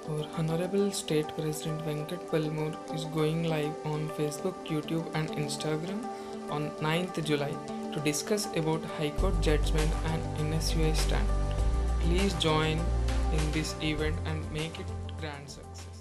Our Honorable State President Venkat Palmur is going live on Facebook, YouTube, and Instagram on 9th July to discuss about High Court judgment and NSUI stand. Please join in this event and make it grand success.